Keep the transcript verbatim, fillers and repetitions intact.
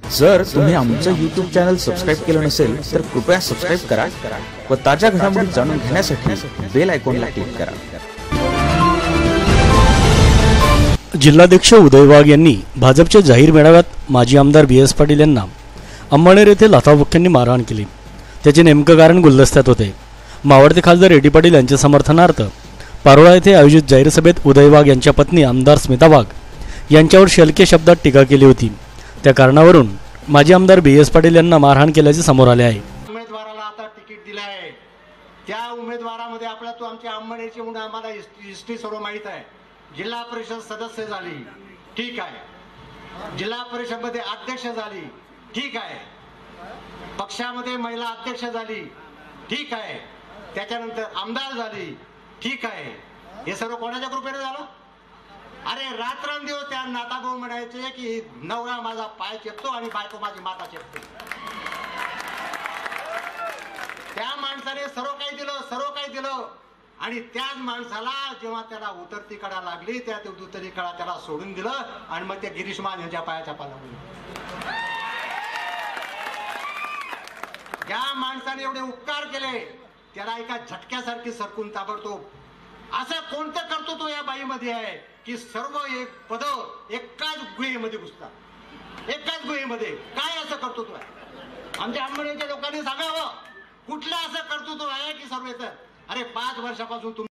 जर तुम्ही आमचं यूट्यूब चॅनल सबस्क्राईब केलं नसेल तर कृपया सबस्क्राईब करा व ताज्या घडामोडी जाणून घेण्यासाठी बेल आयकॉनला क्लिक करा। जिल्हाध्यक्ष उदय वाघ यांनी भाजपच्या जाहीर मेळाव्यात माजी आमदार बी एस पाटील यांना अंमळनेर येथे लाथाबुक्क्यांनी मारहाण केली। त्याचे नेमकं कारण गुलदस्त्यात होते। मावळते खासदार एटी पाटील यांच्या समर्थनार्थ पारोळा येथे आयोजित जाहीर सभेत उदय वाघ यांच्या पत्नी आमदार स्मिता वाघ यांच्यावर शलके शब्दात टीका केली होती। त्या कारणावरून माजी आमदार बी एस पाटील यांना मारहाण केल्याचे समोर आले आहे। उमेदवाराला आता तिकीट दिले आहे, त्या उमेदवारामध्ये आपला तो आमच्या अंमळनेरची म्हणून आम्हाला हिस्ट्री सर्व माहित आहे। जिल्हा परिषद सदस्य झाली, ठीक आहे। जिल्हा परिषद मध्ये अध्यक्ष झाली, ठीक आहे। पक्षामध्ये महिला अध्यक्ष झाली, ठीक आहे। त्याच्यानंतर आमदार झाली, ठीक आहे। हे सर्व कोणाच्या कृपेने झालं? अरे रात्रंदिवस त्या नाताभाऊ म्हणायचे की नवरा माझा पाय चेपतो आणि बायको माझी माता चेपते। त्या माणसाने सर्व काही दिलं, सर्व काही दिलं आणि त्याच माणसाला जेव्हा त्याला उतरती कडा लागली त्या उतरती कडा त्याला सोडून दिलं आणि मग त्या गिरीश मान यांच्या पायाच्या पाला त्या माणसाने एवढे उपकार केले, त्याला एका झटक्यासारखी सरकून ताबडतोब असं कोणतं कर्तृत्व या बाईमध्ये आहे की सर्व एक पद एकाच गुहेमध्ये घुसतात, एकाच गुहेमध्ये। काय असं कर्तृत्व आहे? आमच्या अंमळनेरच्या लोकांनी सांगावं, कुठलं असं कर्तृत्व आहे की सर्व येतात? अरे पाच वर्षापासून